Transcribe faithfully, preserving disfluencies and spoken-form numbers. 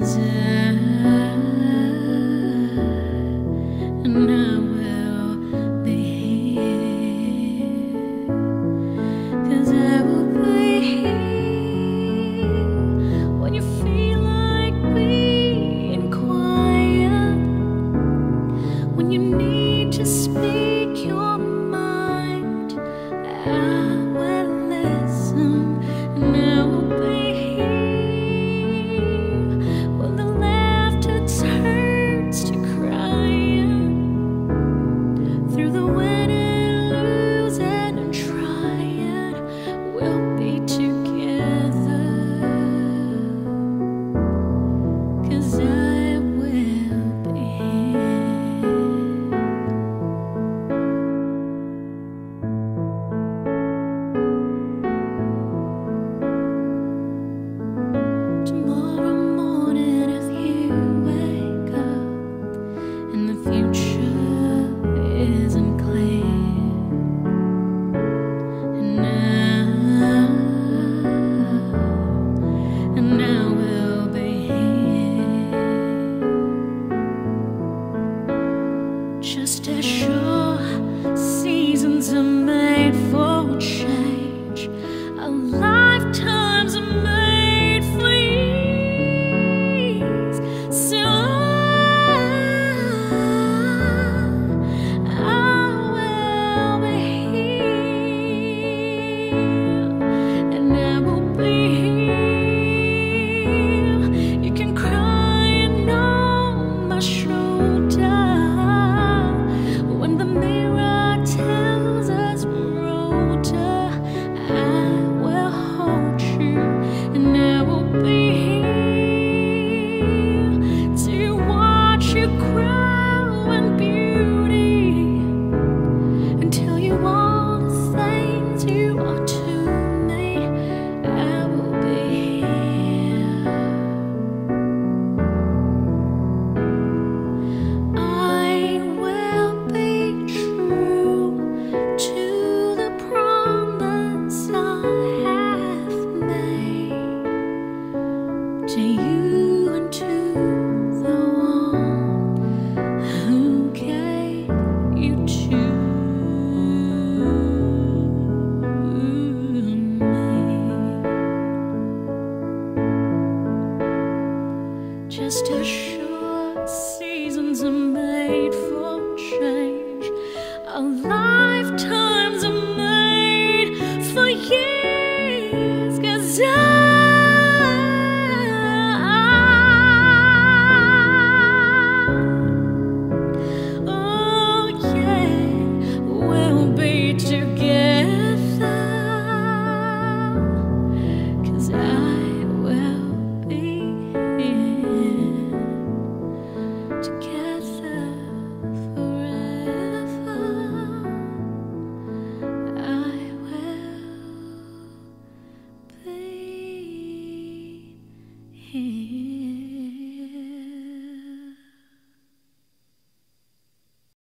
'Cause I, and I will be here. 'Cause I will be here when you feel like being quiet, when you need to speak your mind. I will listen, and I will be here when the laughter turns to crying, through the winning, losing, and trying. We'll be together, 'cause I will be here. Tomorrow morning, if you wake up and the future isn't clear, and I, and I will be here, just as sure seasons are made for change, our lifetimes are made for ease. So I will be here, and I will be here. You can cry on my shoulder when the mirror tells us we're older. I will hold you, and I will be here to watch you grow in beauty, and tell you all the things you are to me. I will be here. I will be true to the promise I have made to you and to the one who gave you to me. Just as sure